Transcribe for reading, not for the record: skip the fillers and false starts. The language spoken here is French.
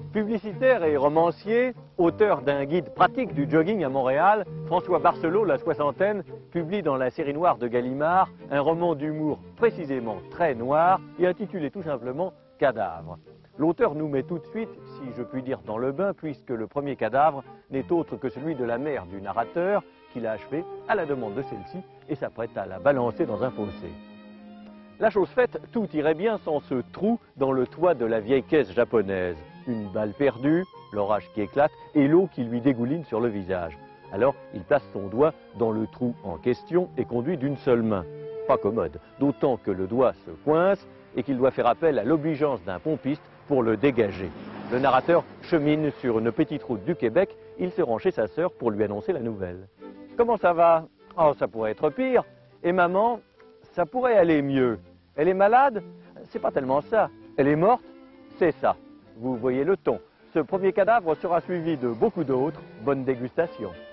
Publicitaire et romancier, auteur d'un guide pratique du jogging à Montréal, François Barcelot, la soixantaine, publie dans la série noire de Gallimard un roman d'humour précisément très noir et intitulé tout simplement Cadavre. L'auteur nous met tout de suite, si je puis dire, dans le bain, puisque le premier cadavre n'est autre que celui de la mère du narrateur, qu'il a achevé à la demande de celle-ci et s'apprête à la balancer dans un fossé. La chose faite, tout irait bien sans ce trou dans le toit de la vieille caisse japonaise. Une balle perdue, l'orage qui éclate et l'eau qui lui dégouline sur le visage. Alors il place son doigt dans le trou en question et conduit d'une seule main. Pas commode, d'autant que le doigt se coince et qu'il doit faire appel à l'obligeance d'un pompiste pour le dégager. Le narrateur chemine sur une petite route du Québec, il se rend chez sa sœur pour lui annoncer la nouvelle. « Comment ça va ? Oh, ça pourrait être pire. Et maman, ça pourrait aller mieux. Elle est malade ? C'est pas tellement ça. Elle est morte ? C'est ça. » Vous voyez le ton. Ce premier cadavre sera suivi de beaucoup d'autres. Bonne dégustation.